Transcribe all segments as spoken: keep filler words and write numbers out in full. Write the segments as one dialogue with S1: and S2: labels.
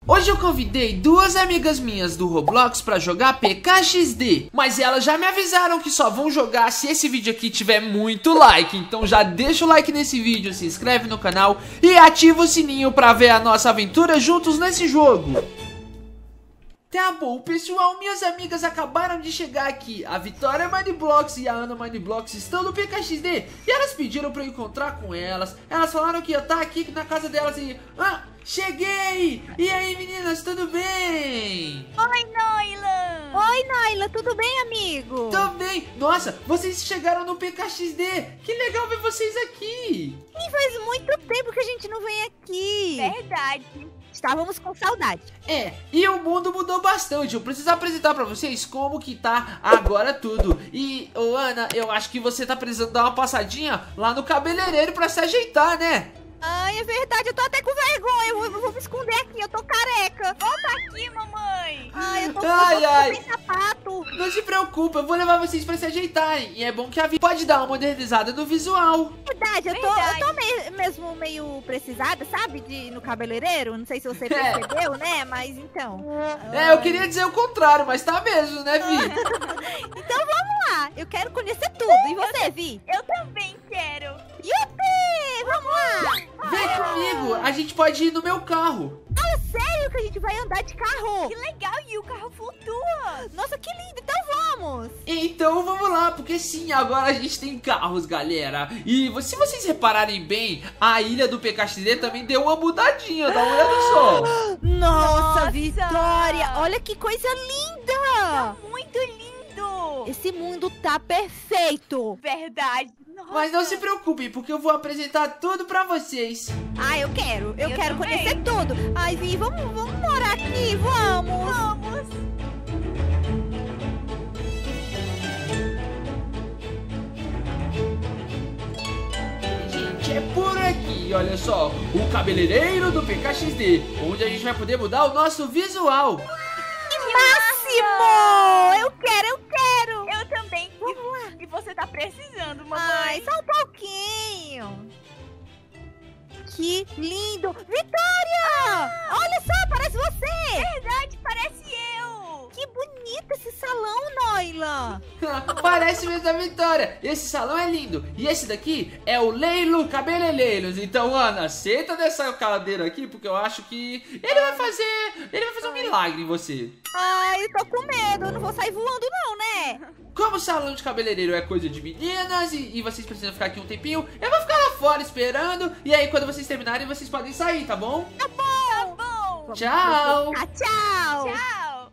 S1: Hoje eu convidei duas amigas minhas do Roblox pra jogar P K X D, mas elas já me avisaram que só vão jogar se esse vídeo aqui tiver muito like. Então já deixa o like nesse vídeo, se inscreve no canal e ativa o sininho pra ver a nossa aventura juntos nesse jogo. Tá bom, pessoal, minhas amigas acabaram de chegar aqui. A Vitória Mineblox e a Ana Mineblox estão no P K X D e elas pediram pra eu encontrar com elas. Elas falaram que eu estar aqui na casa delas e... Ah, cheguei! E aí, meninas, tudo bem?
S2: Oi, Noila!
S3: Oi, Noila, tudo bem, amigo?
S1: Tudo bem! Nossa, vocês chegaram no P K X D! Que legal ver vocês aqui!
S3: E faz muito tempo que a gente não vem aqui.
S2: Verdade.
S3: Estávamos com saudade.
S1: É, e o mundo mudou bastante. Eu preciso apresentar pra vocês como que tá agora tudo. E, ô Ana, eu acho que você tá precisando dar uma passadinha lá no cabeleireiro pra se ajeitar, né?
S3: Ai, é verdade, eu tô até com vergonha. Eu vou, eu vou me esconder aqui, eu tô careca.
S2: Volta aqui, mamãe!
S3: Ai, eu tô,
S1: Ai,
S3: eu tô
S1: ai.
S3: sem sapato.
S1: Não se preocupa, eu vou levar vocês pra se ajeitarem. E é bom que a vida pode dar uma modernizada no visual.
S3: Verdade, eu tô,
S2: Verdade.
S3: eu tô me- mesmo meio precisada, sabe? De ir no cabeleireiro. Não sei se você
S1: É.
S3: percebeu, né? Mas então.
S1: É, eu queria dizer o contrário, mas tá mesmo, né, Vi?
S3: Então vamos lá. Eu quero conhecer tudo. E você, Vi?
S2: Eu também quero!
S3: Yupi! Vamos lá!
S1: Vem comigo, a gente pode ir no meu carro.
S3: Fala sério que a gente vai andar de carro.
S2: Que legal! E o carro flutua!
S3: Nossa, que lindo. Então vamos.
S1: Então vamos lá, porque sim, agora a gente tem carros, galera. E vo- se vocês repararem bem, a ilha do P K X D também deu uma mudadinha, dá uma olhada só.
S3: Nossa,
S2: Nossa!
S3: Vitória! Olha que coisa linda!
S2: Muito lindo!
S3: Esse mundo tá perfeito!
S2: Verdade! Nossa.
S1: Mas não se preocupem, porque eu vou apresentar tudo pra vocês.
S3: Ah, eu quero! Eu,
S2: Eu
S3: quero
S2: também.
S3: conhecer tudo! Ai, Vi, vamos, vamos morar aqui, vamos!
S2: Vamos!
S1: Gente, é por aqui, olha só, o cabeleireiro do P K X D, onde a gente vai poder mudar o nosso visual.
S3: Máximo! Eu quero, eu quero!
S2: Eu também!
S3: Vamos lá!
S2: E você tá precisando, mamãe!
S3: Ai, só um pouquinho! Que lindo! Vitória! Olha só, parece você!
S2: Verdade, parece eu!
S3: Que bonito esse salão, Noila!
S1: Parece mesmo a Vitória. Esse salão é lindo. E esse daqui é o Leilo Cabeleireiros. Então, Ana, senta nessa cadeira aqui, porque eu acho que ele vai fazer, ele vai fazer um milagre em você.
S3: Ai, eu tô com medo, eu não vou sair voando não, né?
S1: Como o salão de cabeleireiro é coisa de meninas e, e vocês precisam ficar aqui um tempinho, eu vou ficar lá fora esperando. E aí, quando vocês terminarem, vocês podem sair, tá bom?
S3: Tá bom!
S2: Bom!
S1: Tchau!
S3: Ah, tchau!
S2: Tchau!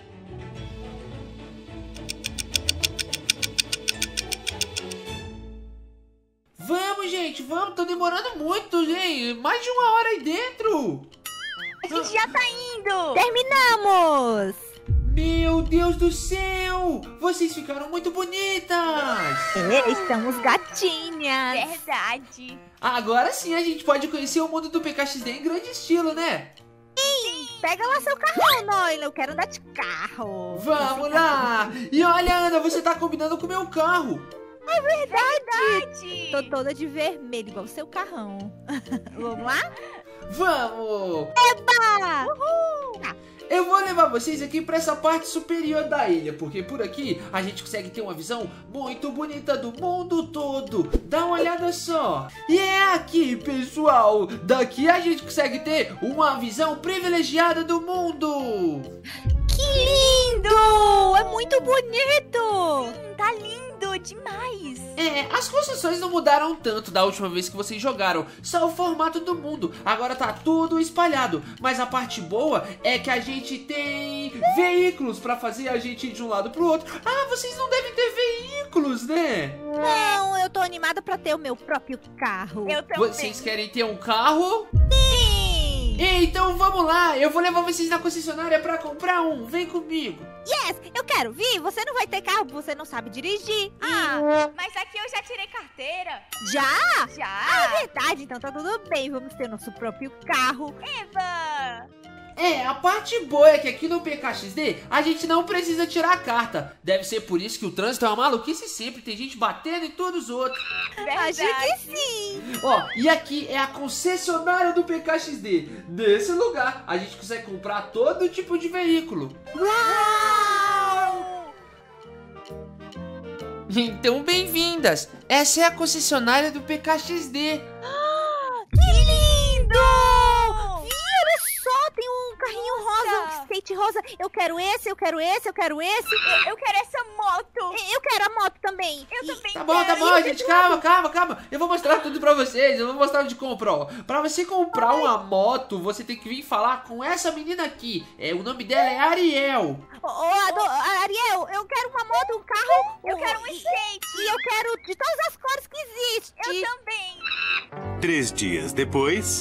S1: Vamos, gente, vamos. Tô demorando muito, gente. Mais de uma hora aí dentro.
S2: A gente já tá indo!
S3: Terminamos!
S1: Meu Deus do céu! Vocês ficaram muito bonitas!
S3: É, estamos gatinhas!
S2: Verdade!
S1: Agora sim a gente pode conhecer o mundo do P K X D em grande estilo, né?
S3: Pega lá seu carrão, Noila, eu quero andar de carro!
S1: Vamos lá! E olha, Ana, você tá combinando com o meu carro!
S3: É verdade!
S2: Verdade!
S3: Tô toda de vermelho, igual o seu carrão. Vamos lá?
S1: Vamos!
S3: Ah,
S1: Eu vou levar vocês aqui pra essa parte superior da ilha, porque por aqui a gente consegue ter uma visão muito bonita do mundo todo. Dá uma olhada só. E é aqui, pessoal. Daqui a gente consegue ter uma visão privilegiada do mundo.
S3: que lindo! É muito bonito!
S2: Hum, tá lindo demais!
S1: É, as construções não mudaram tanto da última vez que vocês jogaram, só o formato do mundo, agora tá tudo espalhado, mas a parte boa é que a gente tem veículos pra fazer a gente ir de um lado pro outro. Ah, vocês não devem ter veículos, né?
S3: Não, eu tô animada pra ter o meu próprio carro.
S2: Eu também!
S1: Vocês querem ter um carro?
S3: Sim!
S1: Então vamos lá, eu vou levar vocês na concessionária pra comprar um, vem comigo.
S3: Yes, eu quero. Vi, você não vai ter carro, você não sabe dirigir.
S2: Ah, mas aqui eu já tirei carteira!
S3: Já? Ah,
S2: Já!
S3: é verdade, então tá tudo bem. Vamos ter nosso próprio carro.
S2: Eva!
S1: É, a parte boa é que aqui no P K X D a gente não precisa tirar a carta. Deve ser por isso que o trânsito é uma maluquice sempre. Tem gente batendo em todos os outros.
S3: Acho que sim.
S1: Ó, e aqui é a concessionária do P K X D. Nesse lugar a gente consegue comprar todo tipo de veículo.
S3: Uau!
S1: Então bem-vindas. Essa é a concessionária do P K X D.
S3: Que lindo! Ih, olha só, tem um carrinho rosa, um skate rosa. Eu quero esse, eu quero esse, eu quero esse.
S2: Eu, eu quero essa moto.
S3: Eu quero a moto também.
S2: Eu também
S1: Tá bom, tá
S2: quero.
S1: bom, gente, calma, calma, calma. Eu vou mostrar tudo pra vocês, eu vou mostrar onde comprar, ó. Pra você comprar uma moto, você tem que vir falar com essa menina aqui. É, o nome dela é Ariel.
S3: Ô, ô, Ado- Ariel, eu quero uma moto, um carro.
S2: Eu quero um
S3: e-
S2: skate.
S3: E eu quero de todas as cores que existem.
S2: Eu também.
S4: Três dias depois.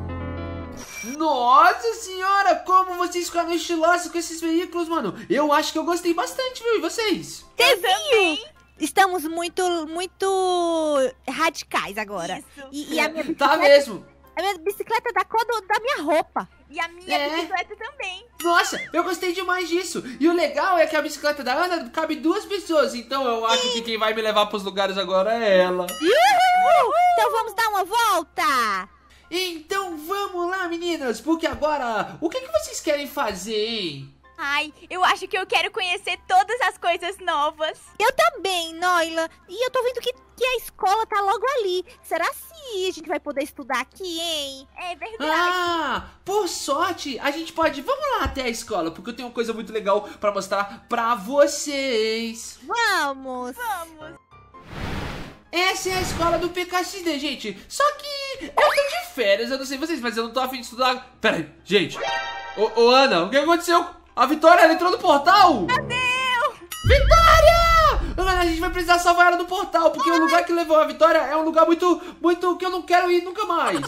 S1: Nossa senhora, como vocês ficaram estilosos com esses veículos, mano. Eu acho que eu gostei bastante, viu? E vocês?
S3: Você viu? Estamos muito, muito radicais agora.
S2: Isso.
S3: E, e a minha
S1: Tá
S3: bicicleta,
S1: mesmo.
S3: a minha bicicleta é da cor do- da minha roupa.
S2: E a minha
S1: É.
S2: bicicleta também.
S1: Nossa, eu gostei demais disso. E o legal é que a bicicleta da Ana cabe duas pessoas. Então eu acho que quem vai me levar pros lugares agora é ela.
S3: Uhul! Então vamos dar uma volta.
S1: Então vamos lá, meninas. Porque agora, o que, que vocês querem fazer, hein?
S2: Ai, eu acho que eu quero conhecer todas as coisas novas.
S3: Eu também, Noila. E eu tô vendo que, que a escola tá logo ali. Será se a gente vai poder estudar aqui, hein?
S2: É verdade.
S1: Ah, por sorte, a gente pode... Vamos lá até a escola, porque eu tenho uma coisa muito legal pra mostrar pra vocês.
S3: Vamos.
S2: Vamos.
S1: Essa é a escola do P K X D, gente. Só que eu tô de férias, eu não sei vocês, mas eu não tô afim de estudar. Pera aí, gente. Ô, ô Ana, o que aconteceu? A Vitória, ela entrou no portal?
S2: Meu Deus.
S1: Vitória! Ana, a gente vai precisar salvar ela do portal, porque o lugar que levou a Vitória é um lugar muito, muito que eu não quero ir nunca mais.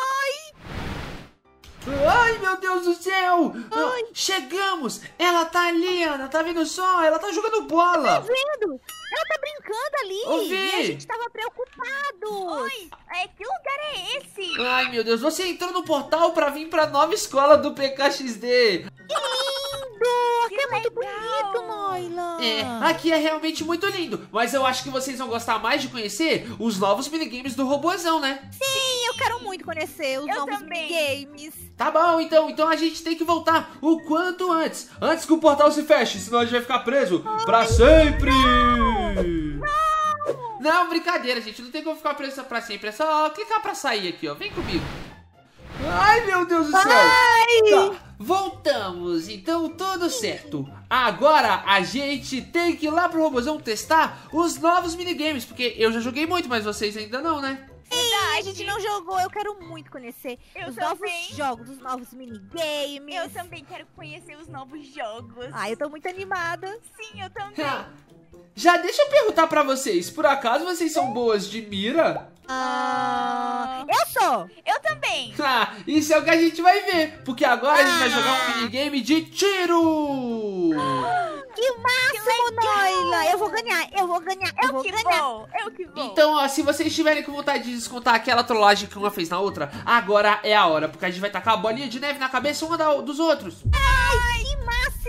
S1: Ai, meu Deus do céu!
S3: Ai.
S1: Chegamos! Ela tá ali, Ana, tá vendo só? Ela tá jogando bola!
S3: Vendo? Ela tá brincando ali.
S1: Ouvi.
S3: E a gente tava preocupado.
S2: Oi, é, que lugar é esse?
S1: Ai, meu Deus, você entrou no portal pra vir pra nova escola do P K X D.
S3: Lindo! Aqui
S2: Que
S3: é muito
S2: legal.
S3: bonito, Noila.
S1: É, aqui é realmente muito lindo. Mas eu acho que vocês vão gostar mais de conhecer os novos minigames do Robozão, né?
S3: Sim, eu quero muito conhecer os
S2: Eu
S3: novos
S2: também.
S3: games.
S1: Tá bom, então. Então a gente tem que voltar o quanto antes. Antes que o portal se feche, senão a gente vai ficar preso pra sempre. Não! Não, brincadeira, gente. Não tem como ficar preso pra sempre. É só clicar pra sair aqui, ó. Vem comigo. Ai, meu Deus do céu. Tá, voltamos. Então, tudo certo. Agora a gente tem que ir lá pro Robozão testar os novos minigames. Porque eu já joguei muito, mas vocês ainda não, né?
S3: Sim, a gente não jogou. Eu quero muito conhecer
S2: Eu
S3: os
S2: também.
S3: novos jogos, os novos minigames.
S2: Eu também quero conhecer os novos jogos.
S3: Ai, eu tô muito animada.
S2: Sim, eu também.
S1: Ah, já deixa eu perguntar pra vocês. Por acaso vocês são boas de mira?
S3: Ah, eu sou.
S2: Eu também.
S1: Ah, isso é o que a gente vai ver. Porque agora a gente vai jogar um
S3: Ah.
S1: minigame de tiro.
S3: Que máximo, Noila. Eu vou ganhar, eu vou ganhar, eu,
S2: Eu
S3: vou
S2: que
S3: ganhar.
S2: vou. Eu que vou.
S1: Então, ó, se vocês tiverem com vontade de descontar aquela trollagem que uma fez na outra, agora é a hora. Porque a gente vai tacar a bolinha de neve na cabeça uma da- dos outros.
S3: Ai, que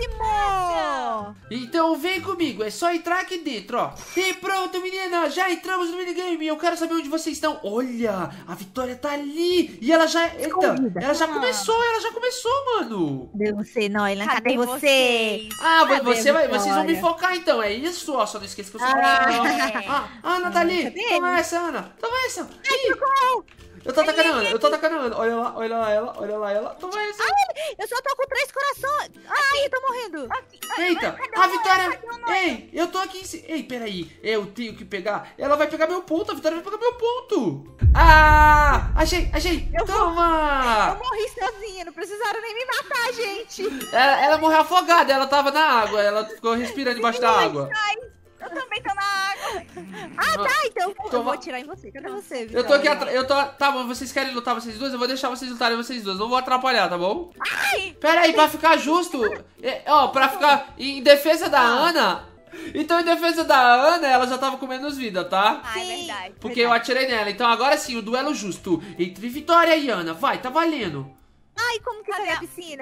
S3: máximo.
S1: Então vem comigo, é só entrar aqui dentro, ó. E pronto, menina, já entramos no minigame. Eu quero saber onde vocês estão. Olha, a Vitória tá ali. E ela já... Eita,
S3: Escondida.
S1: ela já
S2: Ah.
S1: começou, ela já começou, mano.
S3: Cadê você, Noila? Cadê,
S2: Cadê
S3: você?
S2: vocês?
S1: Ah,
S3: Cadê
S1: você vai,
S3: Vitória?
S1: vocês vão me focar então, é isso, ó. Só não esqueça que eu sou...
S3: Ah.
S1: Ah, a Ana tá ali.
S3: Cadê
S1: Toma
S3: ele?
S1: essa, Ana. Toma essa. Ih, eu tô atacando a Ana, eu tô atacando a Ana. Olha lá, olha lá ela, olha lá ela. Toma essa.
S3: Eu só tô com três corações. Ai, eu tô morrendo.
S2: Aqui, ah,
S1: Eita,
S2: cadê
S1: a
S2: o
S1: Vitória...
S2: Noia? Cadê o Noia?
S1: Ei, eu tô aqui em cima. Ei, peraí, eu tenho que pegar. Ela vai pegar meu ponto, a Vitória vai pegar meu ponto. Ah, achei, achei.
S3: Eu vou-
S1: Toma.
S3: Eu morri sozinha, não precisaram nem me matar, gente.
S1: Ela, ela morreu afogada, ela tava na água, ela ficou respirando debaixo da água.
S2: Ai, eu também tô na água.
S3: Ah, tá, então eu vou, eu
S1: Toma.
S3: vou atirar em você. Cadê você,
S1: Eu tô aqui
S3: Vitória?
S1: atrás, eu tô... Tá bom, vocês querem lutar vocês duas? Eu vou deixar vocês lutarem vocês duas, não vou atrapalhar, tá bom?
S2: Ai,
S1: Pera aí, pra ficar justo, é, ó, pra ficar em defesa da Ana... Então, em defesa da Ana, ela já tava com menos vida, tá?
S2: ai,
S3: Sim.
S2: verdade.
S1: Porque eu atirei nela. Então, agora sim, o duelo justo entre Vitória e Ana. Vai, tá valendo.
S3: Ai, como que
S2: Cadê
S3: sai da
S2: a-
S3: piscina?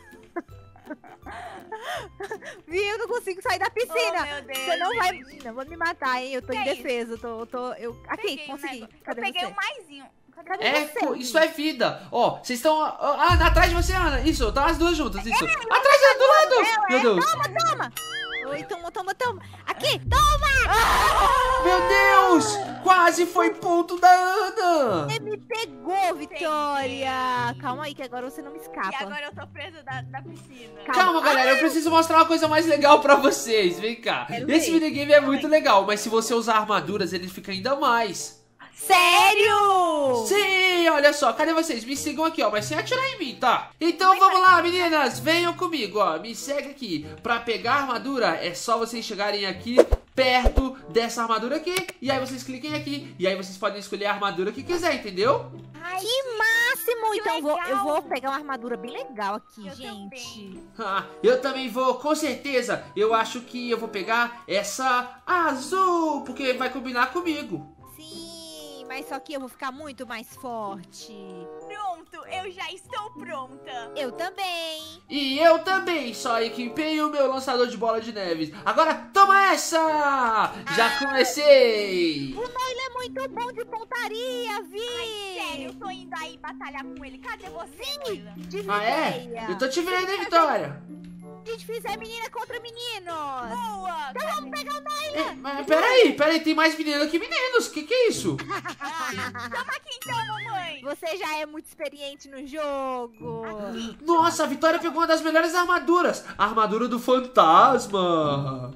S3: Viu? Eu não consigo sair da
S2: Oh,
S3: piscina.
S2: meu Deus,
S3: Você não vai...
S2: gente.
S3: Não, vou me matar, hein? Eu tô
S2: Que
S3: em
S2: é isso?
S3: defesa. Eu tô, eu tô... Eu... Aqui,
S2: Peguei um
S3: consegui.
S2: negócio.
S3: Cadê
S2: eu peguei
S3: você?
S2: um maisinho. Cadê
S3: Cadê
S1: É,
S3: você?
S1: pô, isso é vida. Ó, vocês estão... Ah, atrás de você, Ana. Isso, tá as duas juntas, isso. Atrás, do lado. Meu Deus.
S3: Toma, toma! Oi, toma, toma, toma! Aqui, toma!
S1: Meu Deus. Quase foi ponto da Ana.
S3: Você me pegou, Vitória! Calma aí, que agora você não me
S2: E
S3: escapa.
S2: agora eu tô presa da, da piscina.
S3: Calma.
S1: Calma, galera, eu preciso mostrar uma coisa mais legal pra vocês. Vem cá.
S3: Quero
S1: Esse
S3: ver.
S1: minigame é muito legal, mas se você usar armaduras, ele fica ainda mais.
S3: Sério?
S1: Sim, olha só, cadê vocês? Me sigam aqui, ó, mas sem atirar em mim, tá? Então vamos lá, meninas, venham comigo, ó, me segue aqui. Pra pegar a armadura, é só vocês chegarem aqui perto dessa armadura aqui, e aí vocês cliquem aqui, e aí vocês podem escolher a armadura que quiser, entendeu?
S2: Ai,
S3: Que máximo!
S2: Que
S3: Então eu vou, eu
S2: legal.
S3: vou pegar uma armadura bem legal aqui,
S2: Eu
S3: gente.
S2: também.
S1: Ah, eu também vou, com certeza. Eu acho que eu vou pegar essa azul, porque vai combinar comigo.
S3: Sim, mas só que eu vou ficar muito mais forte.
S2: Pronto, eu já estou pronta.
S3: Eu também.
S1: E eu também só equipei o meu lançador de bola de neve. Agora toma essa! Já comecei!
S3: O Noile é muito bom de pontaria, Vi!
S2: Sério, eu tô indo aí batalhar com ele. Cadê você, Noila?
S3: De
S1: Ah, é?
S3: ideia.
S1: Eu tô te vendo, hein, Vitória?
S3: A gente fizer menina contra meninos.
S2: Boa!
S3: Então vamos pegar o Noile.
S1: É, mas peraí, peraí, tem mais menino que meninos. Que que é isso?
S2: Toma aqui então, mamãe.
S3: Você já é muito experiente no jogo.
S1: Nossa, a Vitória pegou uma das melhores armaduras. A armadura do fantasma.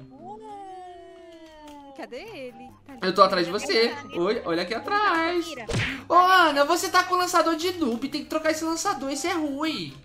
S3: Cadê ele? Tá ali.
S1: Eu tô atrás de você. Olha, olha aqui atrás.
S3: Mira.
S1: Ô, Ana, você tá com lançador de noob. Tem que trocar esse lançador, esse é ruim.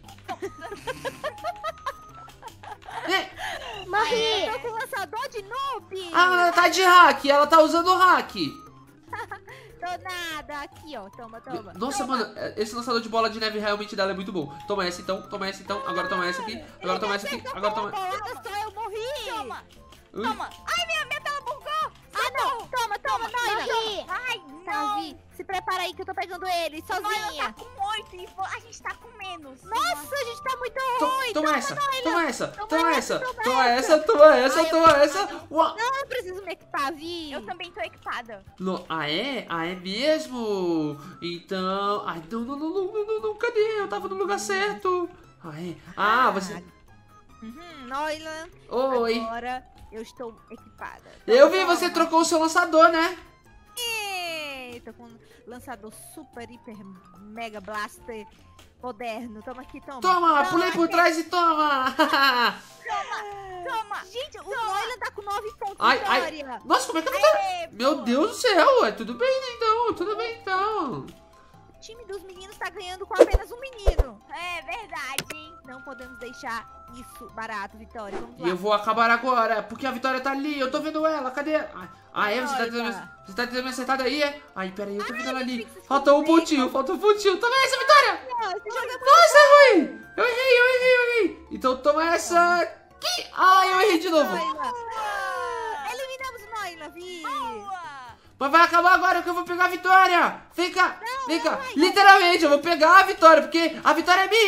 S1: É,
S3: Morri. Eu tô com lançador de noob.
S1: a Ana tá de hack, ela tá usando hack.
S3: Tô nada. Aqui, ó. Toma, toma.
S1: Nossa, mano, esse lançador de bola de neve realmente dela é muito bom. Toma essa então, toma essa então, agora toma essa aqui, agora toma essa aqui, agora toma...
S3: Olha só, eu morri.
S2: Toma,
S1: Ui.
S2: toma. Ai, minha, minha tela bugou.
S3: Ah, não. Toma, toma, Noila.
S2: Ai,
S3: Tá,
S2: não.
S3: Vi. Se prepara aí que eu tô pegando ele
S2: Noila tá
S3: sozinha.
S2: com oito e vo- a gente tá com menos.
S3: Nossa, a gente tá muito
S1: To-
S3: ruim.
S1: Toma essa, toma essa,
S3: Toma
S1: toma
S3: essa,
S1: essa,
S3: toma
S1: toma
S3: essa.
S1: essa, toma essa,
S3: Ai, eu
S1: toma
S3: vou-
S1: essa. Ua-
S3: Não, eu preciso me equipar, Vi.
S2: Eu também tô equipada.
S1: No- Ah, é? Ah, é mesmo? Então... Ai, não, não, não, não, não, não, não, cadê? Eu tava no lugar certo. Ah, é? Ah, você...
S3: Uhum, Noila.
S1: Oi.
S3: Agora eu estou equipada.
S1: Eu vi,
S3: Toma.
S1: você trocou o seu lançador, né?
S3: Ei, tô com um lançador super, hiper, mega blaster moderno. Toma aqui, toma.
S1: Toma, pulei por trás e toma!
S2: Toma.
S3: Gente, o Noila tá com nove pontos,
S1: Ai, ai.
S3: Vitória.
S1: Nossa, como é que eu tô...
S2: Aê,
S1: Meu
S2: boa.
S1: Deus do céu, é tudo bem, né, então, tudo bem, então.
S3: O time dos meninos tá ganhando com apenas um menino.
S2: É verdade, hein?
S3: Não podemos deixar isso barato, Vitória. Vamos
S1: E
S3: lá.
S1: eu vou acabar agora, porque a Vitória tá ali, eu tô vendo ela, cadê? Ah, ah, é? Você tá,
S3: Olha.
S1: tentando, você tá tentando me acertar daí, é? Ai, peraí, eu tô vendo ela ali.
S3: tem que se
S1: Faltou um
S3: esconder.
S1: pontinho, faltou um pontinho. Toma essa, Vitória!
S3: Nossa, esse jogo é muito
S1: Nossa, é ruim! Eu errei, eu errei, eu errei. Então toma essa aqui. Ai, eu errei de novo.
S3: Noila. Ah, eliminamos o Noila, Vi.
S2: Boa.
S1: Mas vai acabar agora que eu vou pegar a Vitória. Vem cá, vem cá. Literalmente, eu vou pegar a Vitória, porque a vitória é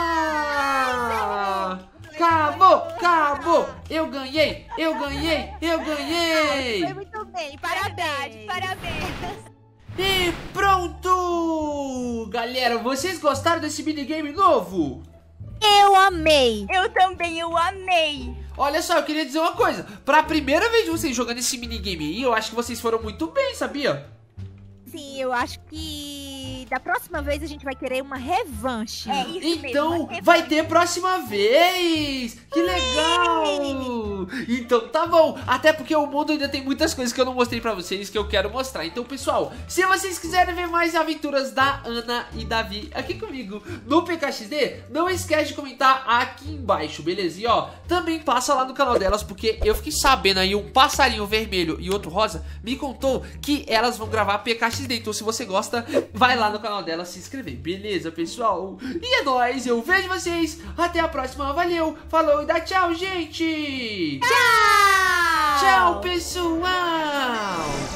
S1: minha. Acabou, acabou. Eu ganhei, eu ganhei, eu ganhei.
S3: Foi muito bem, parabéns.
S2: Verdade, parabéns.
S1: E pronto! Galera, vocês gostaram desse minigame novo?
S3: Eu amei.
S2: Eu também, eu amei.
S1: Olha só, eu queria dizer uma coisa. Pra primeira vez de vocês jogando esse minigame aí, eu acho que vocês foram muito bem, sabia?
S3: Sim, eu acho que da próxima vez a gente vai querer uma revanche.
S2: É isso
S1: Então,
S2: mesmo. uma
S1: vai ter próxima vez! Que legal! Então tá bom, até porque o mundo ainda tem muitas coisas que eu não mostrei pra vocês que eu quero mostrar. Então, pessoal, se vocês quiserem ver mais aventuras da Ana e Davi aqui comigo no P K X D, não esquece de comentar aqui embaixo, beleza? E ó, também passa lá no canal delas, porque eu fiquei sabendo aí, um passarinho vermelho e outro rosa me contou que elas vão gravar P K X D. Então, se você gosta, vai lá no canal delas se inscrever, beleza, pessoal? E é nóis, eu vejo vocês, até a próxima, valeu, falou e dá tchau, gente!
S3: Tchau!
S1: Tchau, pessoal!